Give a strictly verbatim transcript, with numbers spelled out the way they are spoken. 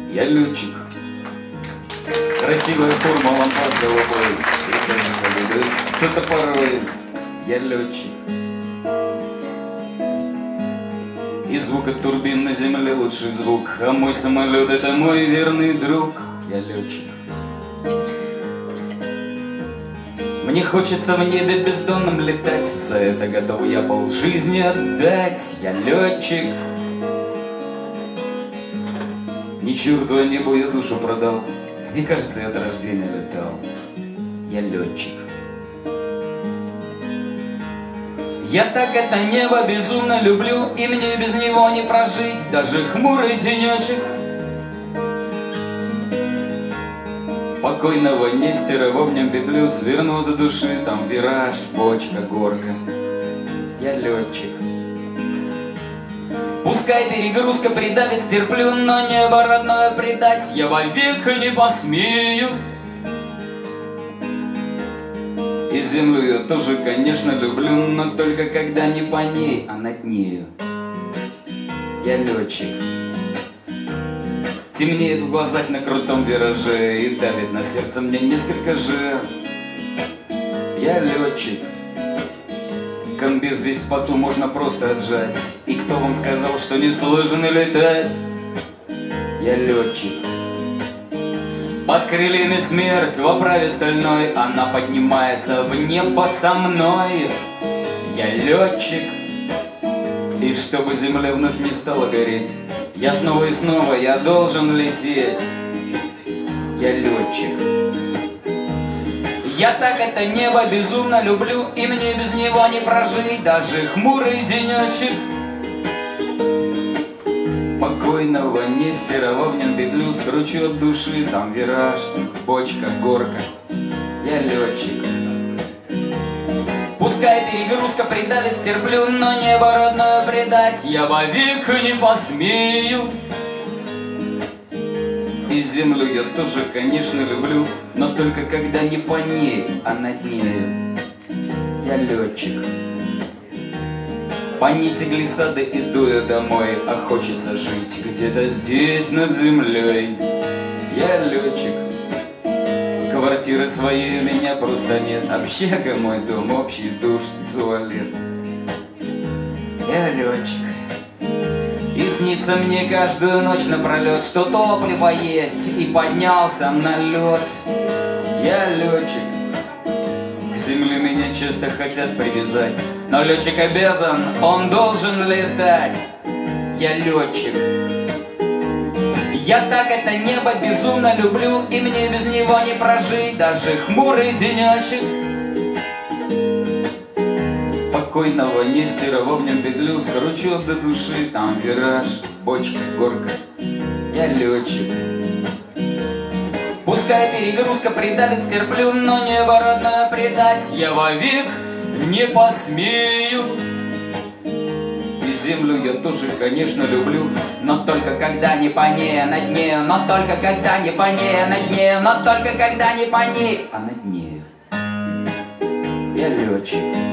Я летчик. Красивая форма, лампас голубой, кто-то порой. Я летчик. И звук от турбин на земле лучший звук, а мой самолет — это мой верный друг. Я летчик. Мне хочется в небе бездонном летать, за это готов я полжизни отдать. Я летчик. Ни черту небу я душу продал, мне кажется, я от рождения летал. Я летчик. Я так это небо безумно люблю, и мне без него не прожить даже хмурый денечек. Покойного Нестерова в нем петлю сверну до души, там вираж, бочка, горка. Я летчик. Пускай перегрузка придавит, стерплю, но небо родное предать я вовек не посмею. И землю я тоже, конечно, люблю, но только когда не по ней, а над нею. Я летчик. Темнеет в глазах на крутом вираже и давит на сердце мне несколько же. Я летчик. Комбез весь в поту можно просто отжать. И кто вам сказал, что не сложно летать? Я летчик. Под крыльями смерть в оправе стальной, она поднимается в небо со мной. Я летчик. И чтобы земля вновь не стала гореть, я снова и снова, я должен лететь. Я летчик. Я так это небо безумно люблю, и мне без него не прожить даже хмурый денечек. Покойного Нестерова в нем петлю скручу от души, там вираж, бочка, горка. Я летчик. Пускай перегрузка придавит, стерплю, но небо родное предать я вовек не посмею. И землю я тоже, конечно, люблю, но только когда не по ней, а над нею. Я летчик. По нити глиссады иду я домой, а хочется жить где-то здесь, над землей. Я летчик. Квартиры своей у меня просто нет, общага мой дом, общий душ, туалет. Я летчик. И снится мне каждую ночь напролет, что топливо есть, и поднялся на лед. Я летчик. К земле меня часто хотят привязать, но летчик обязан, он должен летать. Я летчик. Я так это небо безумно люблю, и мне без него не прожить даже хмурый денечек. Покойного Нестерова в нем петлю скручу до души, там вираж, бочка, горка. Я летчик. Пускай перегрузка придавит, стерплю, но небо родное предать я вовек не посмею. И землю я тоже, конечно, люблю, но только когда не по ней, а над нею. Но только когда не по ней, а над нею. Но только когда не по ней, а над нею. Я летчик.